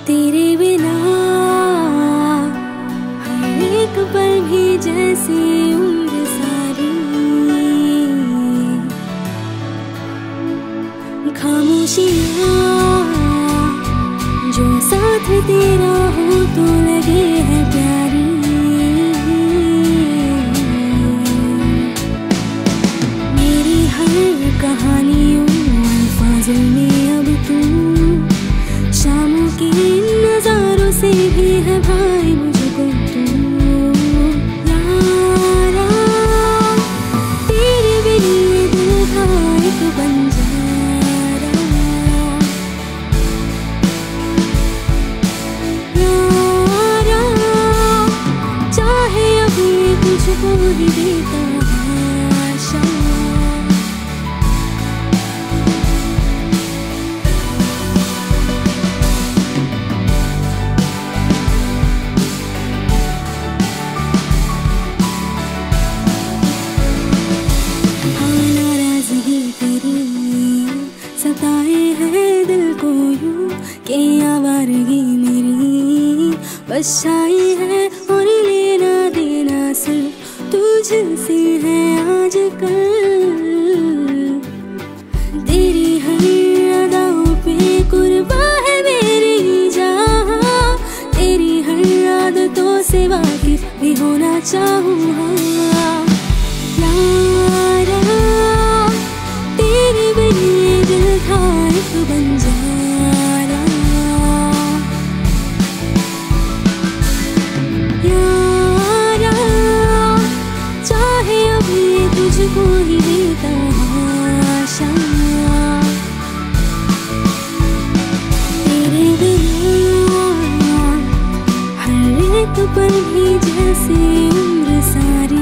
तेरे बिना हर एक पल भी जैसे उम्र सारी खामोशियाँ जो साथ तेरा हो तो लगे है प्यारी। मेरी हर कहानियों अल्फाजों में अब तू शामों के नजारों से भी है भाई मुझको तू। यारा तेरे बिन ये दिल था एक बंजारा। यारा चाहे अभी तुझको ही देता आशा। सताए हैं दिल को यूं कि आवारगी मेरी बस आई है और लेना देना सिर्फ तुझसे है आजकल। तेरी हर अदाओं पे कुर्बा है मेरी जहां, तेरी हर आदतों से वाकिफ भी होना चाहूँ। तेरे बिन ये दिल था एक बंजारा। यारा चाहे अभी तुझको ही देता आशा। तेरे बिना हर एक पल भी जैसे उम्र सारी।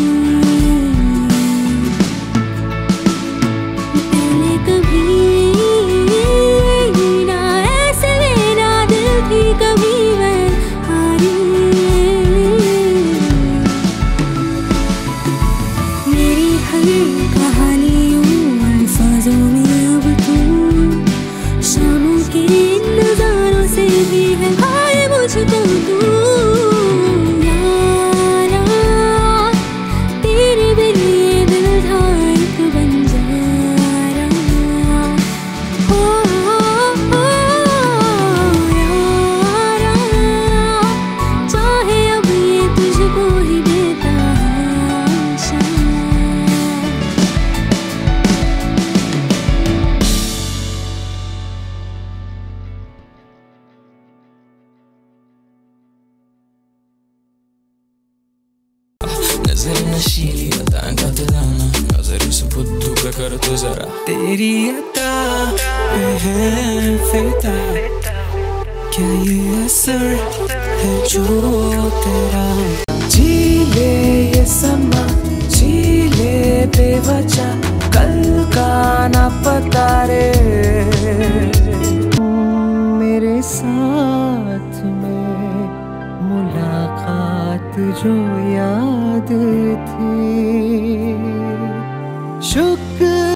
नशीली अदाएं का दिलाना नजर से बुद्धू पे कर तो जरा तेरी अदा पे है फिदा। क्या ये असर है जो तेरा? जी ले ये समा जी ले बेवजह, कल का ना